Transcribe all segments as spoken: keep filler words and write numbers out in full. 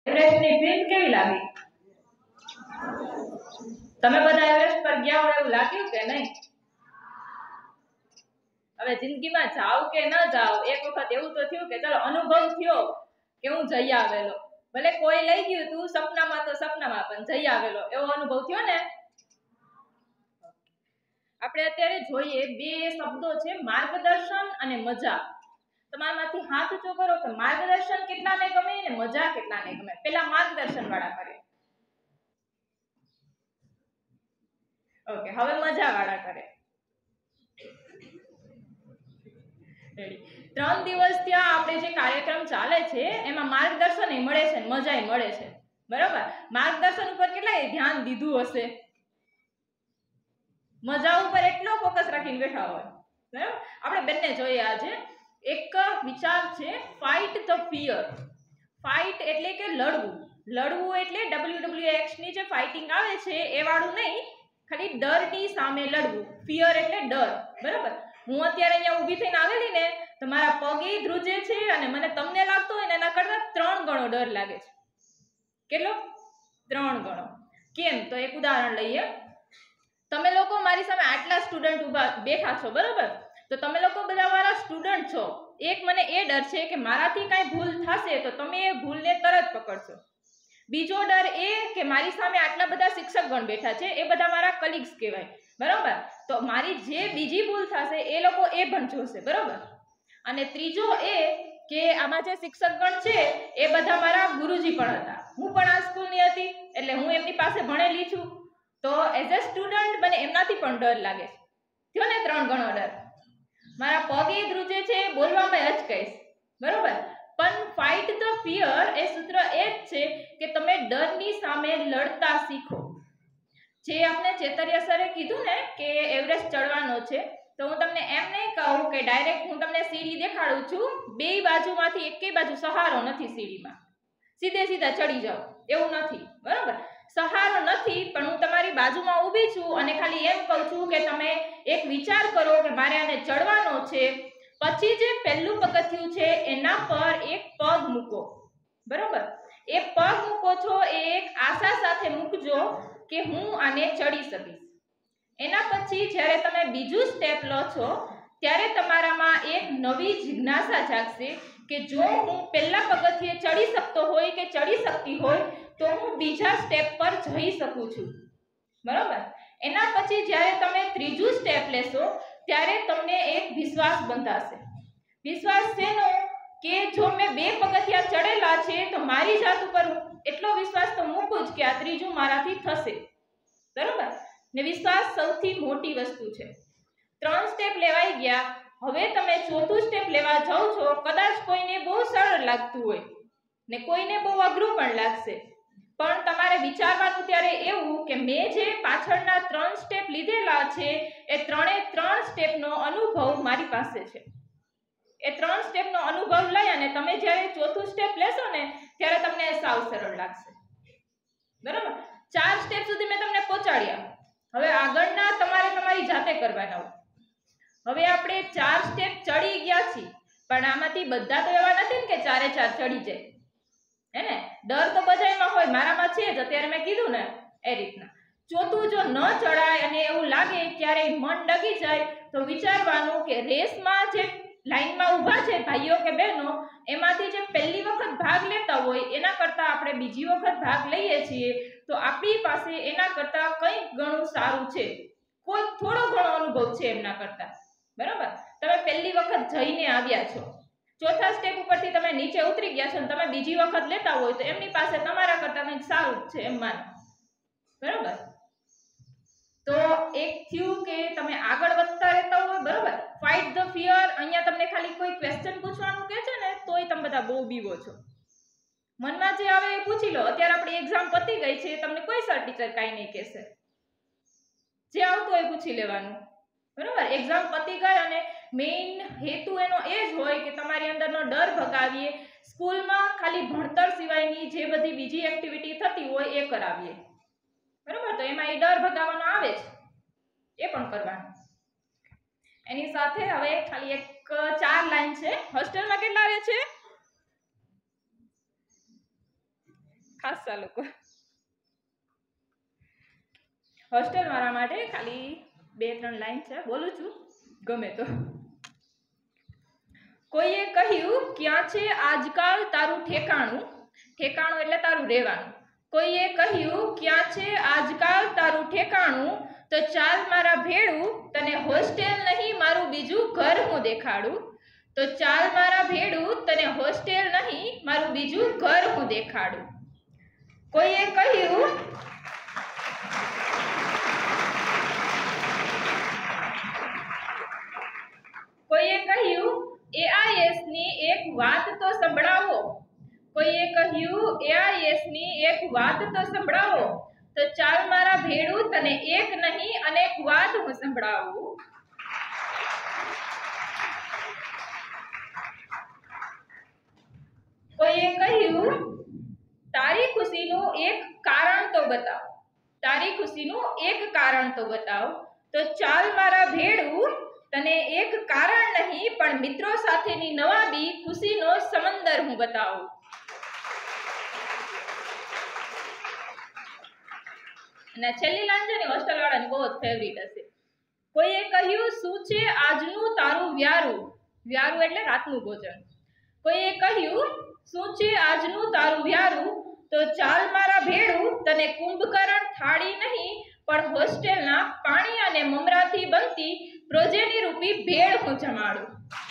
એવરેસ્ટની film કેવી લાગી? તમે બધા એવરેસ્ટ પર ગયા હોય એવું લાગ્યું કે નહીં? હવે જિંદગીમાં જાવ કે ન જાવ, એક વખત એવું તો થયું કે ચલો અનુભવ થયો કે હું જઈ આવેલો, ભલે કોઈ લઈ ગયું તું સપનામાં તો સપનામાં, પણ જઈ આવેલો એવો અનુભવ થયો ને. આપણે અત્યારે જોઈએ બે શબ્દો છે, માર્ગદર્શન અને મજા. તમારામાંથી હાથ ઊંચો કરો કે માર્ગદર્શન કેટલાને ગમે ને મજા કેટલાને ગમે. પેલા માર્ગદર્શન વાળા કરે. ઓકે, હવે મજા વાળા કરે. ત્રણ દિવસ ત્યાં આપણે જે કાર્યક્રમ ચાલે છે એમાં માર્ગદર્શન એ મળે છે, મજા મળે છે, બરાબર. માર્ગદર્શન ઉપર કેટલાય ધ્યાન દીધું હશે, મજા ઉપર એટલો ફોકસ રાખીને બેઠા હોય, બરાબર. આપણે બંને જોઈએ આજે એક વિચાર છે, ફાઇટ ધ ફિયર. ફાઇટ એટલે કે લડવું. લડવું એટલે ડબલ્યુ ડબલ્યુ એક્સ ની જે ફાઇટિંગ આવે છે એ વાળું નહીં, ખાલી ડરની સામે લડવું. ફિયર એટલે ડર, બરાબર. હું અત્યારે અહીંયા ઊભી થઈને આવેલી ને તો મારા પગે ધ્રુજે છે અને મને તમને લાગતો હોય ને એના કરતા ત્રણ ગણો ડર લાગે છે. કેટલો? ત્રણ ગણો. કેમ? તો એક ઉદાહરણ લઈએ. તમે લોકો મારી સામે આટલા સ્ટુડન્ટ ઉભા બેઠા છો, બરાબર. તો તમે લોકો બધા મારા સ્ટુડન્ટ છો. એક મને એ ડર છે કે મારાથી કાંઈ ભૂલ થશે તો તમે એ ભૂલને તરત પકડશો. બીજો ડર એ કે મારી સામે આટલા બધા શિક્ષકગણ બેઠા છે, એ બધા મારા કલીગ્સ કહેવાય, બરાબર. તો મારી જે બીજી ભૂલ થશે એ લોકો એ પણ જોશે, બરાબર. અને ત્રીજો એ કે આમાં જે શિક્ષકગણ છે એ બધા મારા ગુરુજી પણ હતા. હું પણ આ સ્કૂલની હતી એટલે હું એમની પાસે ભણેલી છું, તો એઝ અ સ્ટુડન્ટ મને એમનાથી પણ ડર લાગે છે. થયો ને ત્રણ ગણો ડર. મારા પગે ધ્રુજે છે, બોલવામાં અચકાઈશ, બરાબર. પણ ફાઇટ ધ ફિયર એ સૂત્ર એ જ છે કે તમે ડરની સામે લડતા શીખો. જે આપણે ચેતરિયા સરે કીધું ને કે એવરેસ્ટ ચડવાનો છે, તો હું તમને એમ નહીં કહું કે ડાયરેક્ટ હું તમને સીડી દેખાડું છું, બે બાજુમાંથી એકેય બાજુ સહારો નથી સીડીમાં, સીધે સીધા ચડી જાઓ એવું નથી, બરાબર. સહારો નથી, પણ હું તમારી બાજુમાં ઊભી છું અને ખાલી એમ કહું છું કે તમે એક વિચાર કરો કે મારે આને ચડવાનો છે. પછી જે પહેલું પગથિયું છે એના પર એક પગ મૂકો, બરાબર. એ પગ મૂકો છો એ એક આશા સાથે મૂકજો કે હું આને ચડી શકીશ. એના પછી જ્યારે તમે બીજું સ્ટેપ લો છો ત્યારે તમારામાં એક નવી જિજ્ઞાસા જાગશે કે જો હું પહેલા પગથિયે ચડી શકતો હોય કે ચડી શકતી હોય તો હું બીજા સ્ટેપ પર જઈ શકું છું, બરાબર. એના પછી જ્યારે તમે ત્રીજું સ્ટેપ લેશો ત્યારે તમને એક વિશ્વાસ બંધાશે. વિશ્વાસ શેનો? કે જો મેં બે પગથિયા ચડેલા છે તો મારી જાત ઉપર એટલો વિશ્વાસ તો મૂકું જ કે આ ત્રીજું મારાથી થશે, બરાબર. ને વિશ્વાસ સૌથી મોટી વસ્તુ છે. ત્રણ સ્ટેપ લેવાઈ ગયા, હવે તમે ચોથું સ્ટેપ લેવા જાઓ છો. કદાચ કોઈને બહુ સરળ લાગતું હોય ને કોઈને બહુ અઘરું પણ લાગશે, પણ તમારે વિચારવાનું ત્યારે એવું કે મેં જે પાછળના ત્રણ સ્ટેપ લીધેલા છે એ ત્રણે ત્રણ સ્ટેપનો અનુભવ મારી પાસે છે. એ ત્રણ સ્ટેપનો અનુભવ લઈ અને તમે જ્યારે ચોથું સ્ટેપ લેશો ને ત્યારે તમને સાવ સરળ લાગશે, બરાબર. ચાર સ્ટેપ સુધી મેં તમને પહોંચાડ્યા, હવે આગળના તમારે તમારી જાતે કરવાના હોય. હવે આપણે ચાર સ્ટેપ ચડી ગયા છીએ, પણ આમાંથી બધા તો એવા નથી ને કે ચારે ચાર ચડી જાય, હે ને. ડર તો બધાયમાં હોય, મારામાં છે જ, અત્યારે મેં કીધું ને એ રીતના. ચોથું જો ન ચડાય અને એવું લાગે ક્યારેય મન ડગી જાય તો વિચારવાનું કે રેસમાં જે લાઈનમાં ઊભા છે ભાઈઓ કે બહેનો, એમાંથી જે પહેલી વખત ભાગ લેતા હોય એના કરતાં આપણે બીજી વખત ભાગ લઈએ છીએ તો આપણી પાસે એના કરતાં કંઈક ઘણું સારું છે, કોઈ થોડો ઘણો અનુભવ છે એમના કરતાં, બરાબર. તમે પહેલી વખત જઈને આવ્યા છો, ચોથા સ્ટેપ ઉપરથી તમે નીચે ઉતરી ગયા છો ને તમે બીજી વખત લેતા હોય તો એમની પાસે તમારા કરતાં કંઈક સારું જ છે એમ માનો, બરાબર. તો એક થયું કે તમે આગળ વધતા રહેતા હોય, બરાબર. Fight the fear. અહીંયા તમને ખાલી કોઈ ક્વેશ્ચન પૂછવાનું કહે છે ને તોય તમે બધા બહુ બીવો છો. મનમાં જે આવે એ પૂછી લો. અત્યારે આપણી એક્ઝામ પતી ગઈ છે, તમને કોઈ સર ટીચર કાંઈ નહીં કહેશે, જે આવતું હોય પૂછી લેવાનું, બરાબર. એક્ઝામ પતી ગઈ અને મેઇન હેતુ એનો એ જ હોય કે તમારી અંદરનો ડર ભગાવીએ. સ્કૂલમાં ખાલી ભણતર સિવાયની જે બધી બીજી એક્ટિવિટી થતી હોય એ કરાવીએ, બરાબર. તો એમાં એ ડર ભગાવવાનો આવે છે, એ પણ કરવાનું. એની સાથે હવે ખાલી એક ચાર લાઈન છે. હોસ્ટેલમાં કેટલા રહે છે? ખાસ લોકો હોસ્ટેલ વાળા માટે ખાલી બે ત્રણ લાઈન છે, બોલું છું ગમે તો. કોઈએ કહ્યું ક્યાં છે આજકાલ તારું ઠેકાણું, ઠેકાણું એટલે તારું રહેવાનું. કોઈએ કહ્યું ક્યાં છે આજકાલ તારું ઠેકાણું, તો ચાલ મારા ભેળું તને હોસ્ટેલ નહીં મારું બીજું ઘર હું દેખાડું. તો ચાલ મારા ભેળું તને હોસ્ટેલ નહીં મારું બીજું ઘર હું દેખાડું. કોઈએ કહ્યું કોઈએ કહ્યું એઆઈએસ ની એક વાત તો સંભળાવો, કોઈએ કહ્યું એઆઈએસ ની એક વાત તો સંભળાવો. તો ચાલ મારા ભેળું તને એક નહીં અનેક વાત હું સંભળાવું. કોઈએ કહ્યું તારી ખુશીનું એક કારણ તો બતાવ, તારી ખુશીનું એક કારણ તો બતાવ. તો ચાલ મારા ભેળું તને એક કારણ નહીં પણ મિત્રો સાથેની નવાબી ખુશીનો સમંદર હું બતાવું. અને છેલ્લી લાઈન છે ને હોસ્ટેલ વાળાની બહુ જ ફેવરિટ હશે. કોઈએ કહ્યું શું છે આજનું તારું વ્યારું, વ્યારું એટલે રાતનું ભોજન. કોઈએ કહ્યું શું છે આજનું તારું વ્યારું, તો ચાલ મારા ભેળું તને કુંભકરણ થાળી નહીં પણ હોસ્ટેલના પાણી અને મમરાથી બનતી પ્રોજેની રૂપી ભેળ હું જમાડું.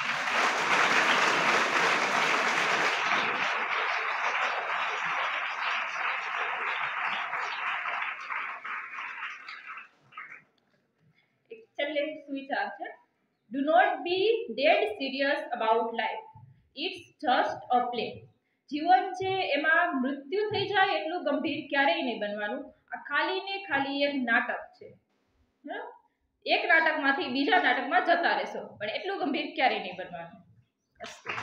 એક છેલ્લે સુવિચાર છે. Do not be dead serious about life, it's just a play. જીવન છે એમાં મૃત્યુ થઈ જાય એટલું ગંભીર ક્યારેય નહીં બનવાનું. આ ખાલી ને ખાલી એક નાટક છે. એક નાટકમાંથી બીજા નાટકમાં જતા રહેશો, પણ એટલું ગંભીર ક્યારેય નહીં બનવાનું.